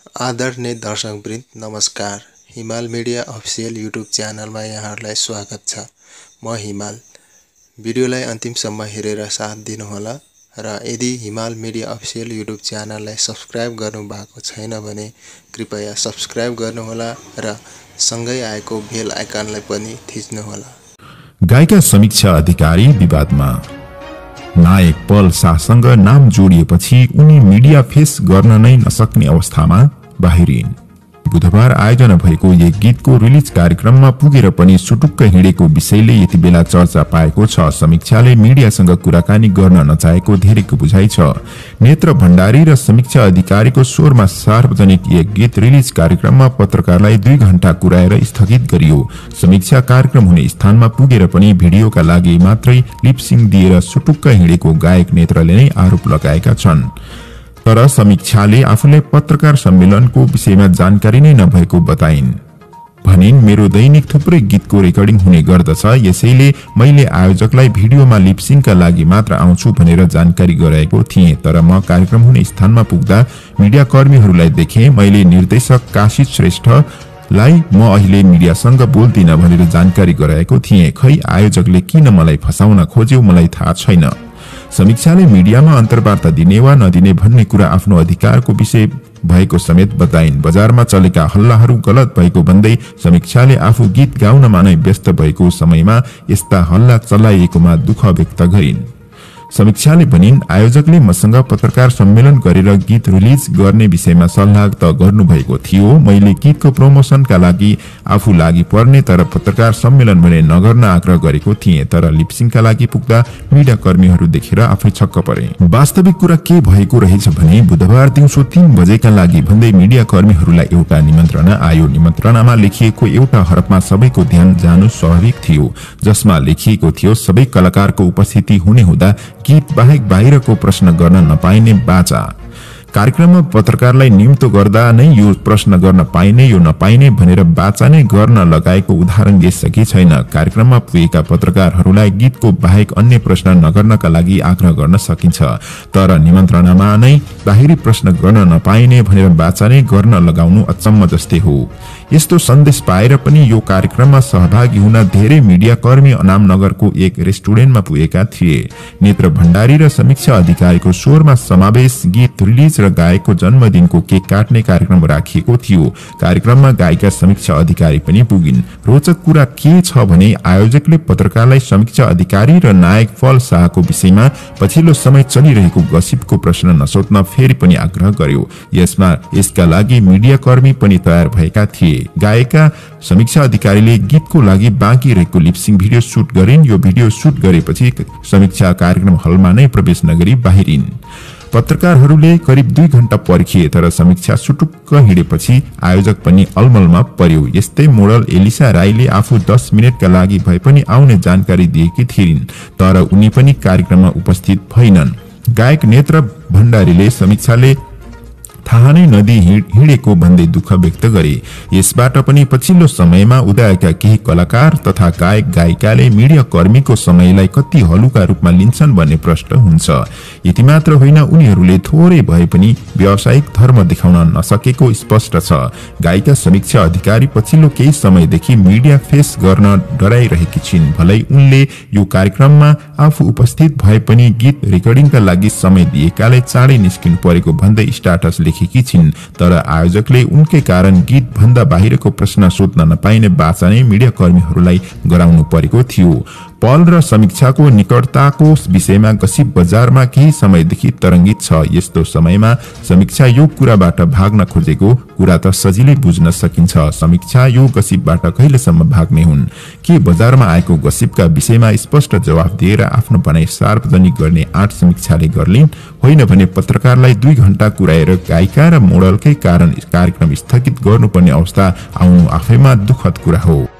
आदरणीय दर्शकवृन्द नमस्कार। हिमाल मिडिया अफिसियल युट्युब च्यानलमा यहाँहरूलाई स्वागत छ। म हिमाल। भिडियोलाई अन्तिमसम्म हेरेर साथ दिनुहोला र यदि हिमाल मिडिया अफिसियल युट्युब च्यानललाई सब्स्क्राइब गर्नुभएको छैन भने कृपया सब्स्क्राइब गर्नुहोला र सँगै आएको बेल आइकनलाई पनि थिच्नुहोला। गायिका समीक्षा अधिकारी विवादमा। नायक पल शाहसँग नाम जोडिएपछि उनी मिडिया फेस गर्न नै नसक्ने अवस्थामा बाहिरिन्। बुधबार आयोजना भएको एक गीतको रिलिज कार्यक्रममा पुगेर पनि सुटुक्क हिँडेको विषयले यति बेला चर्चा पाएको छ। समीक्षाले मिडियासँग कुराकानी गर्न नचाहेको धेरैको बुझाइ छ। नेत्र भण्डारी र समीक्षा अधिकारीको स्वरमा सार्वजनिक एक गीत रिलिज कार्यक्रममा पत्रकारलाई 2 घण्टा कुराएर स्थगित गरियो। समीक्षा कार्यक्रम हुने स्थानमा पुगेर पनि भिडियोका लागि मात्रै लिपसिङ दिएर सुटुक्क हिँडेको गायक नेत्रले नै आरोप लगाएका छन्। तर समीक्षाले आफूले पत्रकार सम्मेलनको विषयमा जानकारी नै नभएको बताइन्। भनिन्, मेरो दैनिक थुप्रै गीतको रेकर्डिङ हुने गर्दछ, यसैले मैले आयोजकलाई भिडियोमा लिपसिङका लागि मात्र आउँछु भनेर जानकारी गराएको थिएँ। तर म कार्यक्रम हुने स्थानमा पुग्दा मिडिया कर्मीहरूलाई देखेँ। मैले निर्देशक काशिश श्रेष्ठलाई म अहिले मिडियासँग बोल्दिन भनेर जानकारी गराएको थिएँ। खै आयोजकले किन मलाई फसाउन खोज्यो मलाई थाहा छैन। समीक्षाले मिडियामा अन्तर्वार्ता दिने वा नदिने भन्ने कुरा आफ्नो अधिकारको विषय भएको समेत बताइन्। बजारमा चलेका हल्लाहरू गलत भएको भन्दै समीक्षाले आफू गीत गाउनमा नै व्यस्त भएको समयमा यस्ता हल्ला चलाइएकोमा दुःख व्यक्त गरिन्। समीक्षाले भनिन्, आयोजकले मसँग पत्रकार सम्मेलन गरेर गीत रिलिज गर्ने विषयमा सल्लाह त गर्नुभएको थियो। मैले गीतको प्रमोसनका लागि आफू लागि पर्ने तर पत्रकार सम्मेलन भने नगर्न आग्रह गरेको थिएँ। तर लिपसिङका लागि पुग्दा मिडिया कर्मीहरू देखेर आफै छक्क परे। वास्तविक कुरा के भएको रहेछ भने बुधबार दिउँसो 3 बजेका लागि भन्दै मिडिया कर्मीहरूलाई एउटा निमन्त्रणा आयो। निमन्त्रणामा लेखिएको एउटा हरफमा सबैको ध्यान जानु स्वाभाविक थियो, जसमा लेखिएको थियो सबै कलाकारको उपस्थिति हुने हुँदा गीत बाहेक बाहिरको प्रश्न गर्न नपाइने बाचा। कार्यक्रममा पत्रकारलाई निम्तो गर्दा नै यो प्रश्न गर्न पाइने यो नपाइने भनेर बाचा नै गर्न लगाएको उदाहरण यसअघि छैन। कार्यक्रममा पुगेका पत्रकारहरूलाई गीतको बाहेक अन्य प्रश्न नगर्नका लागि आग्रह गर्न सकिन्छ, तर निमन्त्रणामा नै बाहिरी प्रश्न गर्न नपाइने भनेर बाचा नै गर्न लगाउनु अचम्म जस्तै हो। यस्तो सन्देश पाएर पनि यो कार्यक्रममा सहभागी हुन धेरै मिडिया कर्मी अनामनगरको एक रेस्टुरेन्टमा पुगेका थिए। नेत्र भण्डारी र समीक्षा अधिकारीको स्वरमा समावेश गीत रिलिज र गायकको जन्मदिनको केक काट्ने कार्यक्रम राखिएको थियो। कार्यक्रममा गायिका समीक्षा अधिकारी पनि पुगिन्। रोचक कुरा के छ भने आयोजकले पत्रकारलाई समीक्षा अधिकारी र नायक पल शाहको विषयमा पछिल्लो समय चलिरहेको गसिपको प्रश्न नसोध्न फेरि पनि आग्रह गर्यो। यसका लागि मिडिया कर्मी पनि तयार भएका थिए। गायिका समीक्षा अधिकारीले गीतको लागि बाँकी रहेको लिपसिङ भिडियो सुट गरिन्। यो भिडियो सुट गरेपछि समीक्षा कार्यक्रम हलमा नै प्रवेश नगरी बाहिरिन्। पत्रकारहरूले करिब 2 घण्टा पर्खिए, तर समीक्षा सुटुक्क हिँडेपछि आयोजक पनि अलमलमा पर्यो। यस्तै मोडल एलिसा राईले आफू 10 मिनेटका लागि भए पनि आउने जानकारी दिएकी थिइन्, तर उनी पनि कार्यक्रममा उपस्थित भइनन्। गायक नेत्र भण्डारीले समीक्षाले थाहा नै नदी हिँडेको भन्दै दुःख व्यक्त गरे। यसबाट पनि पछिल्लो समयमा उदाएका केही कलाकार तथा गायक गायिकाले मिडिया कर्मीको समयलाई कति हलुका रूपमा लिन्छन् भन्ने प्रश्न हुन्छ। यति मात्र होइन, उनीहरूले थोरै भए पनि व्यावसायिक धर्म देखाउन नसकेको स्पष्ट छ। गायिका समीक्षा अधिकारी पछिल्लो केही समयदेखि मिडिया फेस गर्न डराइरहेकी छिन्। भलै उनले यो कार्यक्रममा आफू उपस्थित भए पनि गीत रेकर्डिङका लागि समय दिएकाले चाँडै निस्किनु परेको भन्दै स्ट्याटस लेखेकी छिन्। तर आयोजकले उनकै कारण गीत भन्दा बाहिरको प्रश्न सोध्न नपाइने बाचा नै मिडिया कर्मीहरूलाई गराउनु परेको थियो। पल र समीक्षाको निकटताको विषयमा गसिप बजारमा केही समयदेखि तरङ्गित छ। यस्तो समयमा समीक्षा यो कुराबाट भाग्न खोजेको कुरा त सजिलै बुझ्न सकिन्छ। समीक्षा यो गसिपबाट कहिलेसम्म भाग्ने हुन्? के बजारमा आएको गसिपका विषयमा स्पष्ट जवाफ दिएर आफ्नो भनाइ सार्वजनिक गर्ने आँट समीक्षाले गर्लिन्? होइन भने पत्रकारलाई 2 घण्टा कुराएर गायिका र मोडलकै कारण कार्यक्रम स्थगित गर्नुपर्ने अवस्था आउनु आफैमा दुःखद कुरा हो।